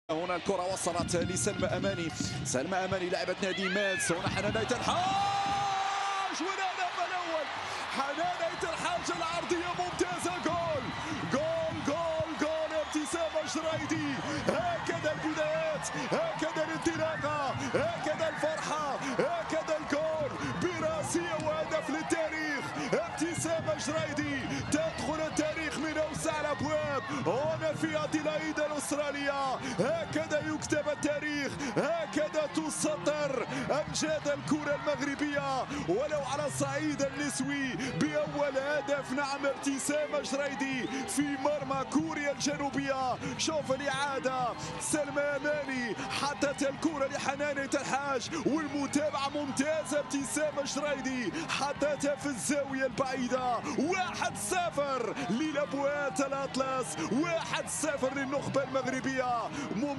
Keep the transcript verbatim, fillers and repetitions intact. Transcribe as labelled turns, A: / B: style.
A: هنا الكرة وصلت لسلمى أماني. سلمى أماني لاعبة نادي ماس. هنا حنان الحاج والهدف الأول. حنان الحاج العرضية ممتازة. جول جول جول جول ابتسام الجريدي. هكذا البدايات، هكذا الانطلاقة، هكذا الفرحة، هكذا الجول براسية وهدف للتاريخ. ابتسام الجريدي تدخل التاريخ من أوسع الأبواب هنا في أديلايد الأسترالية. هكذا يكتب التاريخ، هكذا تسطر أمجاد الكرة المغربية ولو على الصعيد النسوي بأول هدف. نعم، ابتسام الجريدي في مرمى كوريا الجنوبية. شوف الإعادة، سلمى أماني حطت الكرة لحنان الحاج والمتابعة ممتازة. ابتسام الجريدي حطتها في الزاوية البعيدة. واحد صفر للأبوات الأطلس، واحد صفر للنخبة المغربية.